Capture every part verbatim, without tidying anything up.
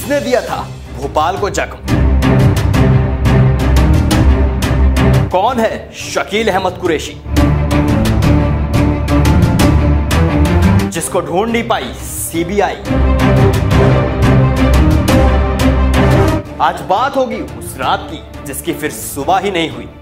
किसने दिया था भोपाल को जख्म? कौन है शकील अहमद कुरैशी, जिसको ढूंढ नहीं पाई सीबीआई? आज बात होगी उस रात की जिसकी फिर सुबह ही नहीं हुई।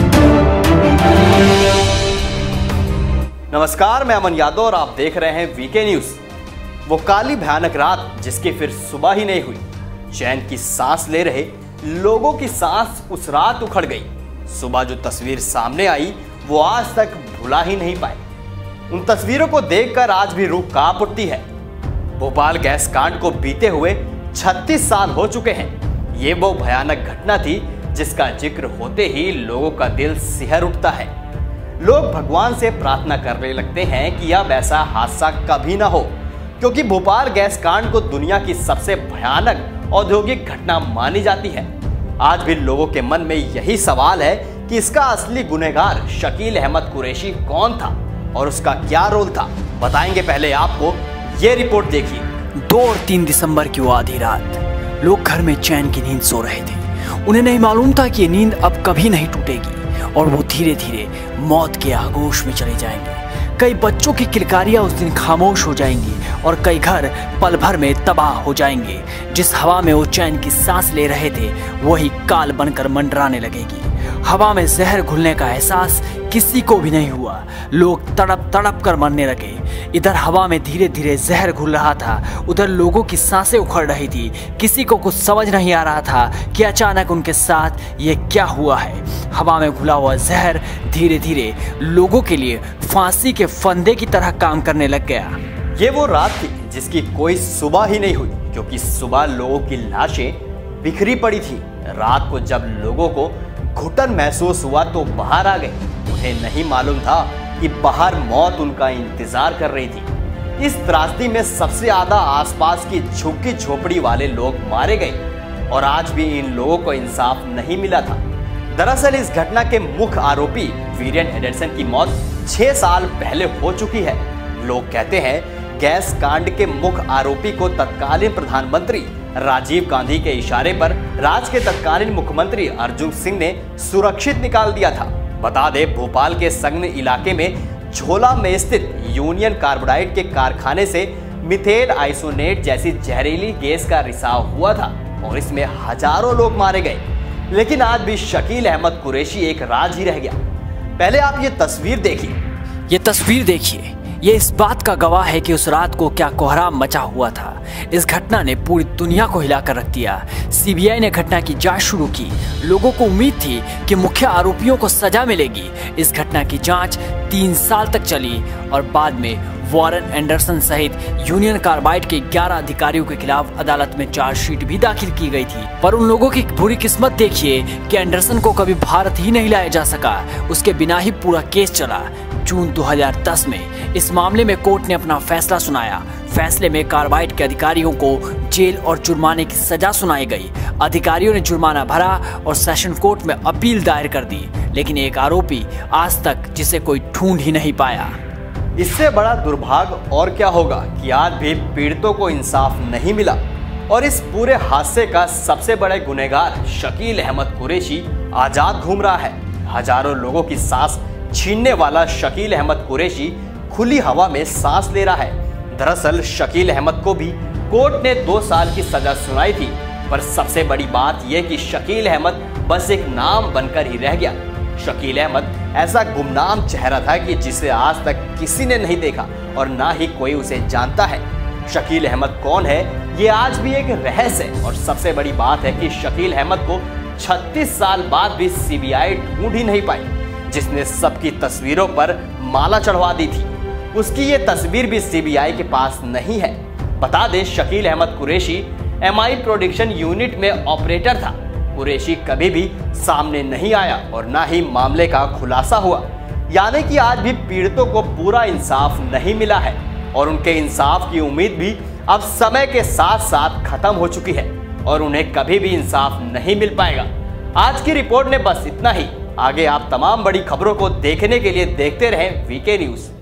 नमस्कार, मैं अमन यादव और आप देख रहे हैं वीके न्यूज। वो काली भयानक रात जिसकी फिर सुबह ही नहीं हुई। चैन की सांस ले रहे लोगों की सांस उस रात उखड़ गई। सुबह जो तस्वीर सामने आई वो आज तक भुला ही नहीं पाए। उन तस्वीरों को देखकर आज भी रूह कांप उठती है। भोपाल गैस कांड को बीते हुए छत्तीस साल हो चुके हैं। ये वो भयानक घटना थी जिसका जिक्र होते ही लोगों का दिल सिहर उठता है। लोग भगवान से प्रार्थना करने लगते हैं कि अब ऐसा हादसा कभी ना हो, क्योंकि भोपाल गैस कांड को दुनिया की सबसे भयानक औद्योगिक घटना मानी जाती है। आज भी लोगों के मन में यही सवाल है कि इसका असली गुनहगार शकील अहमद कुरैशी कौन था और उसका क्या रोल था। बताएंगे, पहले आपको ये रिपोर्ट देखिए। दो और तीन दिसंबर की वो आधी रात लोग घर में चैन की नींद सो रहे थे। उन्हें नहीं मालूम था कि ये नींद अब कभी नहीं टूटेगी और वो धीरे धीरे मौत के आगोश में चले जाएंगे। कई बच्चों की किलकारियां उस दिन खामोश हो जाएंगी और कई घर पल भर में तबाह हो जाएंगे। जिस हवा में वो चैन की सांस ले रहे थे वही काल बनकर मंडराने लगेगी। हवा में जहर घुलने का एहसास किसी को भी नहीं हुआ। लोग तड़प तड़प कर मरने लगे। इधर हवा में धीरे धीरे जहर घुल रहा था, उधर लोगों की सांसें उखड़ रही थी। किसी को कुछ समझ नहीं आ रहा था कि अचानक उनके साथ ये क्या हुआ है। हवा में घुला हुआ जहर धीरे धीरे लोगों के लिए फांसी के फंदे की तरह काम करने लग गया। ये वो रात थी जिसकी कोई सुबह ही नहीं हुई, क्योंकि सुबह लोगों की लाशें बिखरी पड़ी थी। रात को जब लोगों को घुटन महसूस हुआ तो बाहर आ गए। उन्हें नहीं मालूम था कि बाहर मौत उनका इंतजार कर रही थी। इस त्रासदी में सबसे ज्यादा आसपास की झुग्गी झोपड़ी वाले लोग मारे गए और आज भी इन लोगों को इंसाफ नहीं मिला था। दरअसल इस घटना के मुख्य आरोपी वीरेन एंडरसन की मौत छह साल पहले हो चुकी है। लोग कहते हैं गैस कांड के मुख्य आरोपी को तत्कालीन प्रधानमंत्री राजीव गांधी के इशारे पर राज्य के तत्कालीन मुख्यमंत्री अर्जुन सिंह ने सुरक्षित निकाल दिया था। बता दें, भोपाल के संगन इलाके में झोला में स्थित यूनियन कार्बाइड के कारखाने से मिथेन आइसोनेट जैसी जहरीली गैस का रिसाव हुआ था और इसमें हजारों लोग मारे गए। लेकिन आज भी शकील अहमद कुरैशी एक राज ही रह गया। पहले आप ये तस्वीर देखिए। ये तस्वीर देखिए, ये इस बात का गवाह है कि उस रात को क्या कोहराम मचा हुआ था। इस घटना ने पूरी दुनिया को हिलाकर रख दिया। सीबीआई ने घटना की जांच शुरू की। लोगों को उम्मीद थी कि मुख्य आरोपियों को सजा मिलेगी। इस घटना की जांच तीन साल तक चली और बाद में वॉरेन एंडरसन सहित यूनियन कार्बाइड के ग्यारह अधिकारियों के खिलाफ अदालत में चार्जशीट भी दाखिल की गई थी। पर उन लोगों की बुरी किस्मत देखिए कि एंडरसन को कभी भारत ही नहीं लाया जा सका। उसके बिना ही पूरा केस चला। जून दो हज़ार दस में इस मामले में कोर्ट ने अपना फैसला सुनाया। फैसले में कार्बाइड के अधिकारियों को जेल और जुर्माने की सजा सुनाई गई। अधिकारियों ने जुर्माना भरा और सेशन कोर्ट में अपील दायर कर दी, लेकिन एक आरोपी आज तक जिसे कोई ढूंढ ही नहीं पाया। इससे बड़ा दुर्भाग्य और क्या होगा कि आज भी पीड़ितों को इंसाफ नहीं मिला और इस पूरे हादसे का सबसे बड़े गुनहगार शकील अहमद कुरैशी आजाद घूम रहा है। हजारों लोगों की सांस छीनने वाला शकील अहमद कुरैशी खुली हवा में सांस ले रहा है। दरअसल शकील अहमद को भी कोर्ट ने दो साल की सजा सुनाई थी, पर सबसे बड़ी बात यह कि शकील अहमद बस एक नाम बनकर ही रह गया। शकील अहमद ऐसा गुमनाम चेहरा था कि जिसे आज तक किसी ने नहीं देखा और ना ही कोई उसे जानता है। शकील अहमद कौन है ये आज भी एक रहस्य है और सबसे बड़ी बात है कि शकील अहमद को छत्तीस साल बाद भी सीबीआई ढूंढ ही नहीं पाई, जिसने सबकी तस्वीरों पर माला चढ़वा दी थी। उसकी ये तस्वीर भी सीबीआई के पास नहीं है। बता दें, Shakeel Ahmed Qureshi MI production unit में ऑपरेटर था। कुरैशी कभी भी सामने नहीं आया और ना ही मामले का खुलासा हुआ। यानी कि आज भी पीड़ितों को पूरा इंसाफ नहीं मिला है और उनके इंसाफ की उम्मीद भी अब समय के साथ साथ खत्म हो चुकी है और उन्हें कभी भी इंसाफ नहीं मिल पाएगा। आज की रिपोर्ट ने बस इतना ही। आगे आप तमाम बड़ी खबरों को देखने के लिए देखते रहें वीके न्यूज।